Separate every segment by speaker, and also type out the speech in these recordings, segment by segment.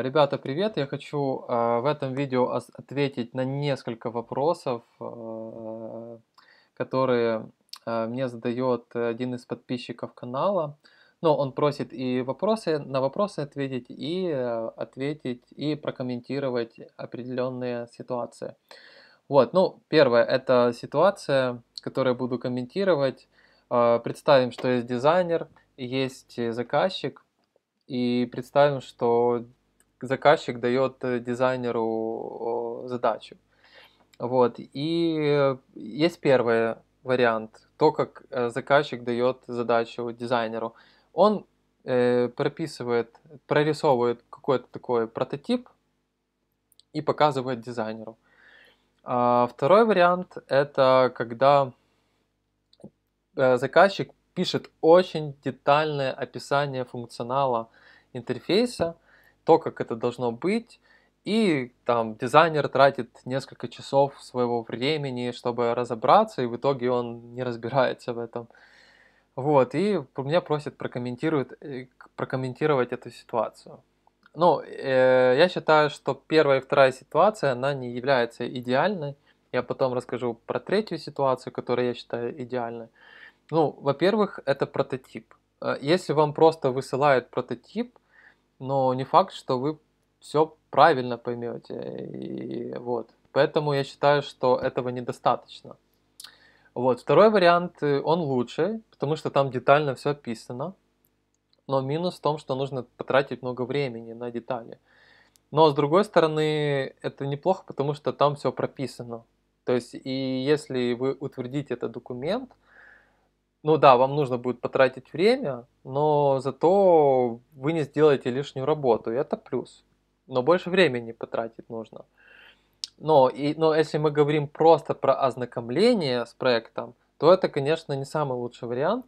Speaker 1: Ребята, привет! Я хочу в этом видео ответить на несколько вопросов, которые мне задает один из подписчиков канала. Ну, он просит и на вопросы ответить, и ответить, и прокомментировать определенные ситуации. Вот, ну, первое, это ситуация, которую я буду комментировать. Представим, что есть дизайнер, и есть заказчик, и представим, что заказчик дает дизайнеру задачу. Вот. И есть первый вариант, то, как заказчик дает задачу дизайнеру. Он прорисовывает какой-то такой прототип и показывает дизайнеру. А второй вариант это когда заказчик пишет очень детальное описание функционала интерфейса, то, как это должно быть, и там дизайнер тратит несколько часов своего времени, чтобы разобраться, и в итоге он не разбирается в этом. Вот, и меня просят прокомментировать эту ситуацию. Ну, я считаю, что первая и вторая ситуация, она не является идеальной. Я потом расскажу про третью ситуацию, которую я считаю идеальной. Ну, во-первых, это прототип. Если вам просто высылают прототип, но не факт, что вы все правильно поймете. И вот. Поэтому я считаю, что этого недостаточно. Вот. Второй вариант, он лучше, потому что там детально все описано. Но минус в том, что нужно потратить много времени на детали. Но с другой стороны, это неплохо, потому что там все прописано. То есть, и если вы утвердите этот документ, ну да, вам нужно будет потратить время, но зато вы не сделаете лишнюю работу, и это плюс. Но больше времени потратить нужно. Но если мы говорим просто про ознакомление с проектом, то это, конечно, не самый лучший вариант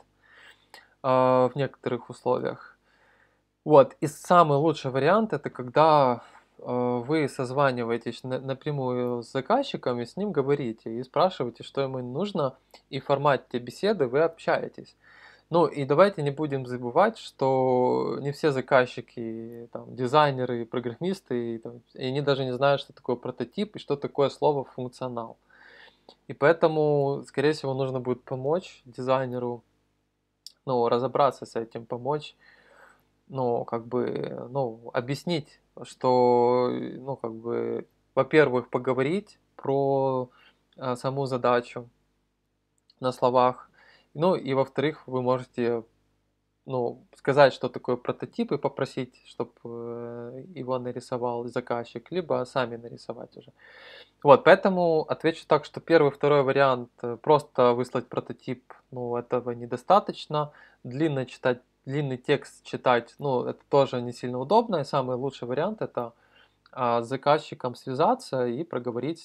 Speaker 1: в некоторых условиях. Вот, и самый лучший вариант это когда вы созваниваетесь напрямую с заказчиком и с ним говорите, и спрашиваете, что ему нужно, и в формате беседы вы общаетесь. Ну и давайте не будем забывать, что не все заказчики, там, дизайнеры, программисты, и они даже не знают, что такое прототип и что такое слово функционал. И поэтому, скорее всего, нужно будет помочь дизайнеру, ну, разобраться с этим, помочь, ну, как бы, ну, объяснить, что, ну, как бы, во-первых, поговорить про саму задачу на словах, ну, и во-вторых, вы можете, ну, сказать, что такое прототип, и попросить, чтобы его нарисовал заказчик, либо сами нарисовать уже. Вот, поэтому отвечу так, что первый, второй вариант, просто выслать прототип, ну, этого недостаточно. Длинный текст читать, ну, это тоже не сильно удобно. И самый лучший вариант это с заказчиком связаться и проговорить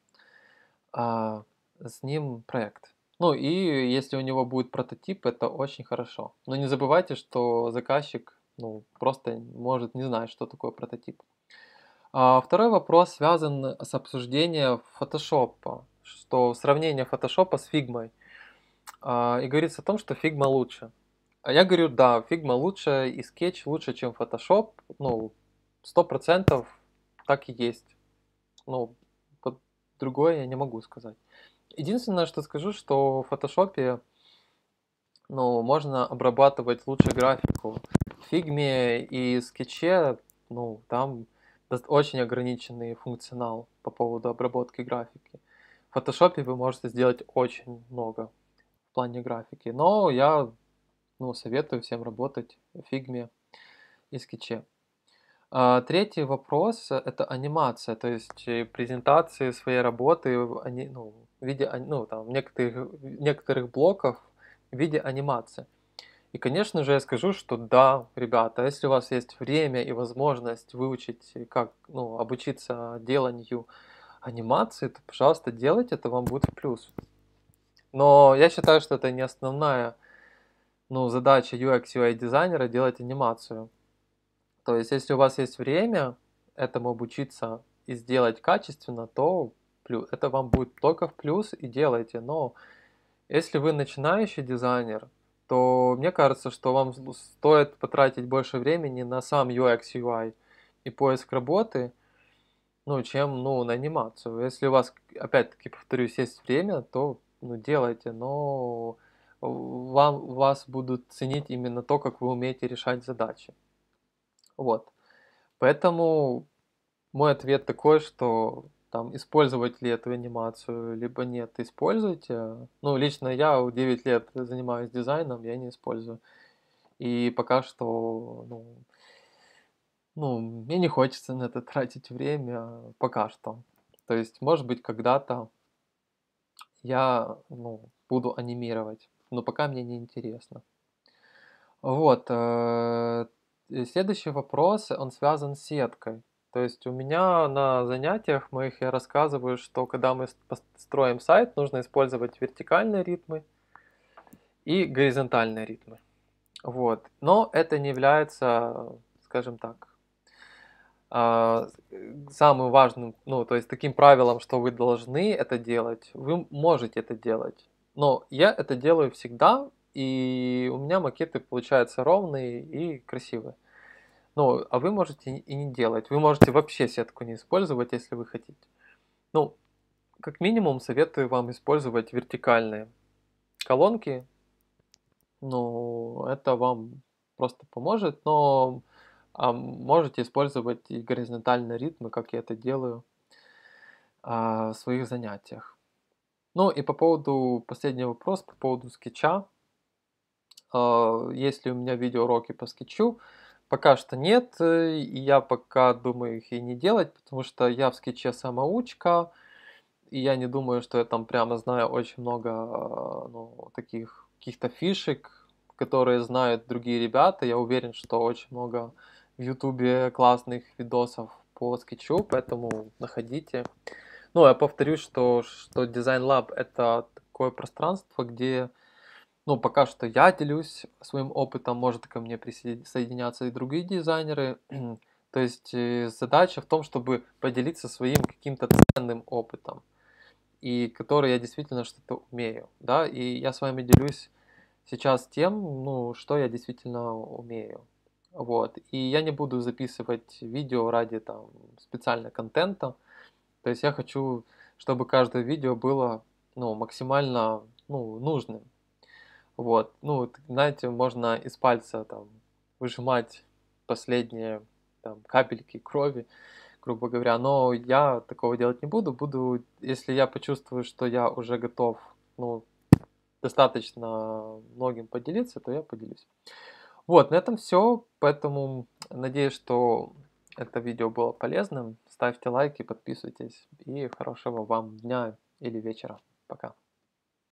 Speaker 1: а, с ним проект. Ну и если у него будет прототип, это очень хорошо. Но не забывайте, что заказчик, ну, просто может не знать, что такое прототип. Второй вопрос связан с обсуждением фотошопа, что сравнение фотошопа с фигмой. И говорится о том, что фигма лучше. А я говорю, да, фигма лучше и скетч лучше, чем фотошоп. Ну, 100% так и есть. Ну, другое я не могу сказать. Единственное, что скажу, что в фотошопе, ну, можно обрабатывать лучше графику. В фигме и скетче, ну, там очень ограниченный функционал по поводу обработки графики. В фотошопе вы можете сделать очень много в плане графики. Но я, ну, советую всем работать в фигме и скетче. Третий вопрос это анимация, то есть презентации своей работы ну, в виде ну, там, некоторых блоков в виде анимации. И, конечно же, я скажу, что да, ребята, если у вас есть время и возможность выучить, как, ну, обучиться деланию анимации, то, пожалуйста, делайте, это вам будет в плюс. Но я считаю, что это не основная, ну, задача UX UI дизайнера делать анимацию. То есть, если у вас есть время этому обучиться и сделать качественно, то это вам будет только в плюс и делайте. Но если вы начинающий дизайнер, то мне кажется, что вам стоит потратить больше времени на сам UX UI. и поиск работы, ну, чем, ну, наниматься. Если у вас, опять-таки, повторюсь, есть время, то, ну, делайте, но вас будут ценить именно то, как вы умеете решать задачи. Вот. Поэтому мой ответ такой, что там использовать ли эту анимацию, либо нет, используйте. Ну, лично я 9 лет занимаюсь дизайном, я не использую. И пока что, ну, мне не хочется на это тратить время, пока что. То есть, может быть, когда-то я, ну, буду анимировать, но пока мне не интересно. Вот, следующий вопрос, он связан с сеткой. То есть у меня на занятиях моих я рассказываю, что когда мы строим сайт, нужно использовать вертикальные ритмы и горизонтальные ритмы. Вот. Но это не является, скажем так, самым важным, ну, то есть таким правилом, что вы должны это делать, вы можете это делать. Но я это делаю всегда, и у меня макеты получаются ровные и красивые. Ну, а вы можете и не делать. Вы можете вообще сетку не использовать, если вы хотите. Ну, как минимум советую вам использовать вертикальные колонки. Ну, это вам просто поможет, но можете использовать и горизонтальные ритмы, как я это делаю в своих занятиях. Ну и по поводу, последний вопрос, по поводу скетча. Есть ли у меня видеоуроки по скетчу? Пока что нет, и я пока думаю их и не делать, потому что я в скетче самоучка, и я не думаю, что я там прямо знаю очень много, ну, таких каких-то фишек, которые знают другие ребята. Я уверен, что очень много в Ютубе классных видосов по скетчу, поэтому находите. Ну, я повторюсь, что Design Lab это такое пространство, где, ну, пока что я делюсь своим опытом, может ко мне присоединяться и другие дизайнеры. То есть задача в том, чтобы поделиться своим каким-то ценным опытом, и который я действительно что-то умею, да, и я с вами делюсь сейчас тем, ну, что я действительно умею. Вот. И я не буду записывать видео ради там специального контента. То есть я хочу, чтобы каждое видео было, ну, максимально, ну, нужным. Вот. Ну, знаете, можно из пальца там выжимать последние там капельки крови, грубо говоря. Но я такого делать не буду. Если я почувствую, что я уже готов, ну, достаточно многим поделиться, то я поделюсь. Вот, на этом все. Поэтому надеюсь, что это видео было полезным. Ставьте лайки, подписывайтесь. И хорошего вам дня или вечера. Пока.